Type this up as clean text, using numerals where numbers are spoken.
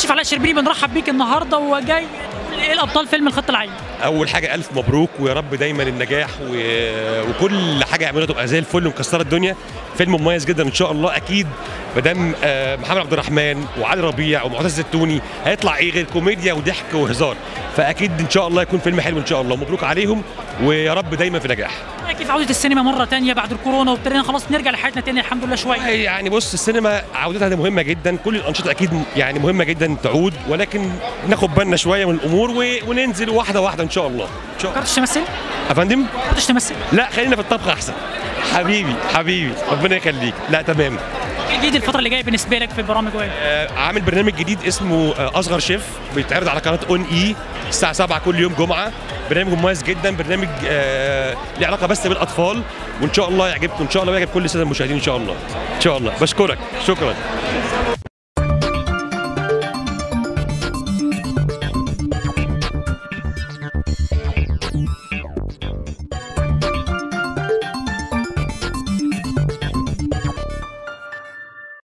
كشف علاء الشربيني بنرحب بيك النهارده وجاي تقول ايه الابطال فيلم الخط العين؟ اول حاجه الف مبروك ويا رب دايما النجاح وكل حاجه يعملوها تبقى زي الفل ومكسره الدنيا. فيلم مميز جدا ان شاء الله. اكيد مدام محمد عبد الرحمن وعلي ربيع ومعتز التوني هيطلع ايه غير كوميديا وضحك وهزار، فاكيد ان شاء الله يكون فيلم حلو ان شاء الله. مبروك عليهم ويا رب دايما في نجاح. كيف عوده السينما مره ثانيه بعد الكورونا وابتدينا خلاص نرجع لحياتنا ثاني الحمد لله شويه؟ يعني بص، السينما عودتها دي مهمه جدا، كل الانشطه اكيد يعني مهمه جدا تعود، ولكن ناخد بالنا شويه من الامور وننزل واحده واحده ان شاء الله. ان شاء الله. فكرتش تمثل؟ يا فندم؟ ما فكرتش تمثل؟ لا، خلينا في الطبخ احسن. حبيبي ربنا يخليك. لا تمام. جديد الفتره اللي جايه بالنسبه لك في البرامج عامل برنامج جديد اسمه اصغر شيف، بيتعرض على قناه اون اي الساعه 7 كل يوم جمعه. برنامج مميز جدا، برنامج له علاقه بس بالاطفال، وان شاء الله يعجبكم ان شاء الله ويعجب كل الساده المشاهدين ان شاء الله. ان شاء الله. بشكرك، شكرا.